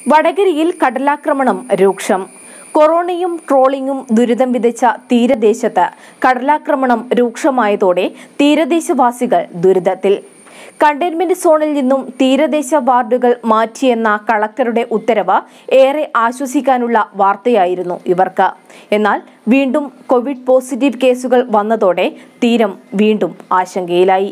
വടകരയിൽ കടലാക്രമണം രൂക്ഷം. കൊറോണയും ട്രോളിംഗും ദുരിതം വിതച്ച തീരദേശത്ത് കടലാക്രമണം രൂക്ഷമായതോടെ തീരദേശവാസികൾ ദുരിതത്തിൽ. കണ്ടെയ്ൻമെന്റ് സോണിൽ നിന്നും തീരദേശ വാർഡുകൾ മാറ്റിയെന്ന കളക്ടറുടെ ഉത്തരവ് ഏറെ ആശ്വസിക്കാനുള്ള വാർത്തയായിരുന്നു ഇവർക്ക്. എന്നാൽ വീണ്ടും കോവിഡ് പോസിറ്റീവ് കേസുകൾ വന്നതോടെ തീരം വീണ്ടും ആശങ്കയിലായി.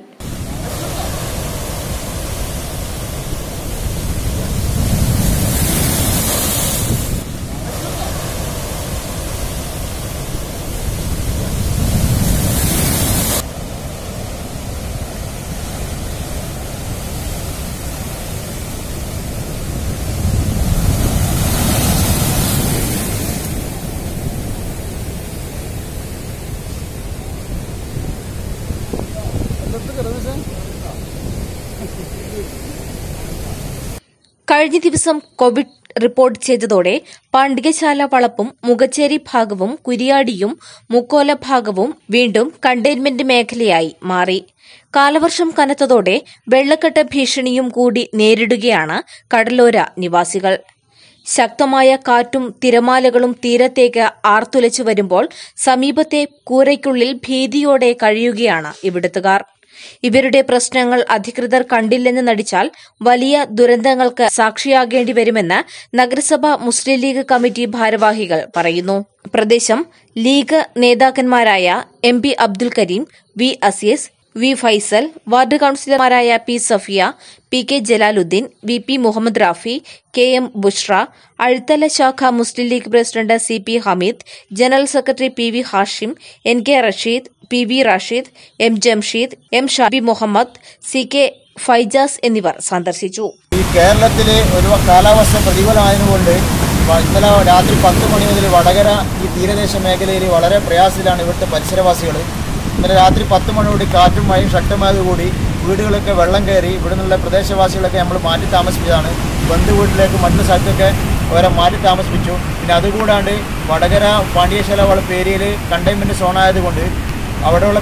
കഴിഞ്ഞ ദിവസം കോവിഡ് റിപ്പോർട്ട് ചെയ്തതോടെ പാണ്ഡികശാല വളപ്പും മുഖച്ചേരി ഭാഗവും കുരിയാടിയും മുക്കോല ഭാഗവും വീണ്ടും കണ്ടെയ്ൻമെന്റ് മേഖലയായി മാറി. കാലവർഷം കനത്തതോടെ വെള്ളക്കെട്ട് ഭീഷണിയും കൂടി നേരിടുകയാണ് കടലോര നിവാസികൾ. ശക്തമായ കാറ്റും തിരമാലകളും തീരത്തേക്ക് ആർത്തുലച്ചു വരുമ്പോൾ സമീപത്തെ കൂരയ്ക്കുള്ളിൽ ഭീതിയോടെ കഴിയുകയാണ് ഇവിടുത്തുകാർ. ഇവരുടെ പ്രശ്നങ്ങൾ അധികൃതർ കണ്ടില്ലെന്ന് നടിച്ചാൽ വലിയ ദുരന്തങ്ങൾക്ക് സാക്ഷിയാകേണ്ടി വരുമെന്ന് നഗരസഭ മുസ്ലിം ലീഗ് കമ്മിറ്റി ഭാരവാഹികൾ പറയുന്നു. പ്രദേശം ലീഗ് നേതാക്കന്മാരായ MP Abdul Karim, V Aziz, V Faisal, ward കൌൺസിലർമാരായ P Safiya, PK Jalaluddin, VP Muhammad Rafi, KM Bushra, Azhuthala ശാഖ Muslim League president CP Hameed, general secretary PV Hashim, NK Rasheed, PV Rashid, M Jamsheed, M Shabi Muhammad, CK Faijas എന്നിവർ സന്ദർശിച്ചു. ഈ കേരളത്തിലെ ഒരു കാലാവസ്ഥ പ്രതികൂലമായതുകൊണ്ട് ഇന്നലെ രാത്രി 10 മണി മുതൽ വടകര ഈ തീരദേശ മേഖലയിൽ വളരെ പ്രയാസത്തിലാണ് ഇവിടുത്തെ പരിസരവാസികൾ. ഇന്നലെ രാത്രി 10 മണിയോടെ കാറ്റും മഴയും ശക്തമായതുകൂടി വീടുകളൊക്കെ വെള്ളം കയറി ഇവിടെ നിന്നുള്ള പ്രദേശവാസികളൊക്കെ നമ്മൾ മാറ്റി താമസിപ്പിച്ചതാണ്. ബന്ധു വീട്ടിലേക്ക് മറ്റു സ്ഥലത്തൊക്കെ അവരെ മാറ്റി താമസിപ്പിച്ചു. പിന്നെ അതുകൂടാണ്ട് വടകര പാണ്ഡികശാല വളപ്പ് ഏരിയയിൽ കണ്ടെയ്ൻമെൻറ്റ് സോണായതുകൊണ്ട് അവിടെയുള്ള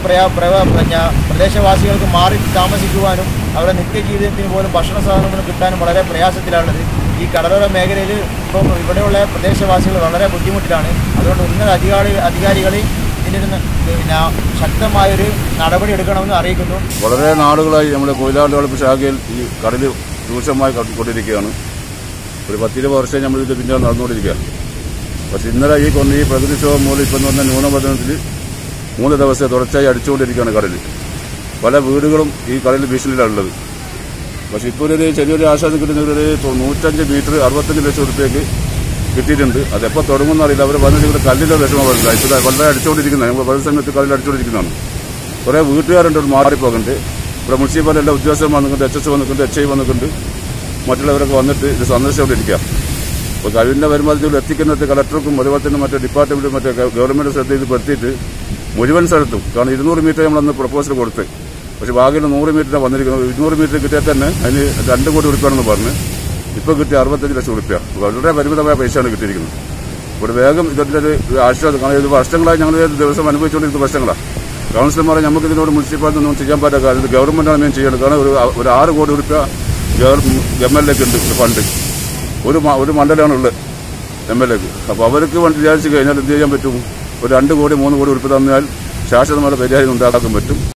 പ്രദേശവാസികൾക്ക് മാറി താമസിക്കുവാനും അവരുടെ നിത്യജീവിതത്തിന് പോലും ഭക്ഷണ സാധനങ്ങളും കിട്ടാനും വളരെ പ്രയാസത്തിലാണുള്ളത്. ഈ കടലോര മേഖലയിൽ ഇപ്പം ഇവിടെയുള്ള പ്രദേശവാസികൾ വളരെ ബുദ്ധിമുട്ടിലാണ്. അതുകൊണ്ട് ഉന്നത അധികാരികൾ ഇതിന് ശക്തമായൊരു നടപടി എടുക്കണമെന്ന് അറിയിക്കുന്നു. വളരെ നാളുകളായി നമ്മുടെ കൊയിലാണ്ട് വളപ്പ് ശാഖയിൽ ഈ കടൽ രൂക്ഷമായി കൊണ്ടിരിക്കുകയാണ്. ഒരു 10-20 വർഷം നമ്മൾ ഇത് പിന്നാലെ നടന്നുകൊണ്ടിരിക്കുകയാണ്. പക്ഷെ ഇന്നലെ ഈ പ്രകൃതിക്ഷോഭം മൂലം ഇപ്പം വന്ന ന്യൂനപതനത്തിൽ 3 ദിവസം തുടർച്ചയായി അടിച്ചുകൊണ്ടിരിക്കുകയാണ് കടൽ. പല വീടുകളും ഈ കടലിൽ ഭീഷണിയിലാണുള്ളത്. പക്ഷെ ഇപ്പോൾ ഒരു ചെറിയൊരു ആശ്വാസം കിട്ടുന്ന ഒരു 105 മീറ്റർ 65 ലക്ഷം രൂപയ്ക്ക് കിട്ടിയിട്ടുണ്ട്. അതെപ്പോൾ തുടങ്ങുമെന്ന് അറിയില്ല. അവർ വന്നിട്ട് ഇവിടെ കല്ലിൻ്റെ വിഷമം വരുന്നില്ല. ഇപ്പോൾ വളരെ അടിച്ചുകൊണ്ടിരിക്കുന്നതാണ്. നമ്മൾ പല സമയത്ത് കല്ലിൽ അടിച്ചുകൊണ്ടിരിക്കുന്നതാണ്. കുറേ വീട്ടുകാരുണ്ട് മാറിപ്പോകുന്നുണ്ട്. ഇവിടെ മുനിസിപ്പാലിറ്റി എല്ലാ ഉദ്യോഗസ്ഥരും വന്നിട്ടുണ്ട്, HS വന്നിട്ടുണ്ട്, HI വന്നിട്ടുണ്ട്, മറ്റുള്ളവരൊക്കെ വന്നിട്ട് ഇത് സന്ദർശിച്ചുകൊണ്ടിരിക്കുക. അപ്പോൾ കഴിവിൻ്റെ വരുമാനത്തിൽ എത്തിക്കുന്നത് കളക്ടർക്കും അതുപോലെ തന്നെ മറ്റേ ഡിപ്പാർട്ട്മെൻറ്റും മറ്റേ ഗവൺമെൻറ് ശ്രദ്ധയിൽ പെടുത്തിയിട്ട് മുഴുവൻ സ്ഥലത്തും കാരണം 200 മീറ്റർ നമ്മളന്ന് പ്രപ്പോസൽ കൊടുത്ത്, പക്ഷേ ബാക്കിയുള്ള 100 മീറ്ററാണ് വന്നിരിക്കുന്നത്. 200 മീറ്റർ കിട്ടിയാൽ തന്നെ അതിന് 2 കോടി ഉറുപ്പികയാണെന്ന് പറഞ്ഞ് ഇപ്പോൾ കിട്ടിയ 65 ലക്ഷം ഉറുപ്പിക. വളരെ പരിമിതമായ പൈസയാണ് കിട്ടിയിരിക്കുന്നത്. ഇവിടെ വേഗം ഇതിൻ്റെ ഒരു ആശ്വാസം. കാരണം ഇത് വർഷങ്ങളായി ഞങ്ങൾ ദിവസം അനുഭവിച്ചുകൊണ്ടിരിക്കുന്ന പ്രശ്നങ്ങളാണ്. കൗൺസിലർമാരെ നമുക്ക് ഇതിനോട് മുനിസിപ്പാലിറ്റി ഒന്നും ചെയ്യാൻ പറ്റാത്ത കാര്യം ഗവൺമെൻറ്റാണ് മെയിൻ ചെയ്യേണ്ടത്. കാരണം ഒരു 6 കോടി ഉറുപ്പിക MLA ഉണ്ട് ഫണ്ട്. ഒരു മണ്ഡലമാണ് ഉള്ളത് MLA. അപ്പോൾ അവർക്ക് വേണ്ടി വിചാരിച്ചു കഴിഞ്ഞാൽ എന്ത് ചെയ്യാൻ പറ്റും? ഒരു 2 കോടി 3 കോടി ഉറുപ്പിക തന്നാൽ ശാശ്വതമായ പരിഹാരം ഉണ്ടാക്കാൻ പറ്റും.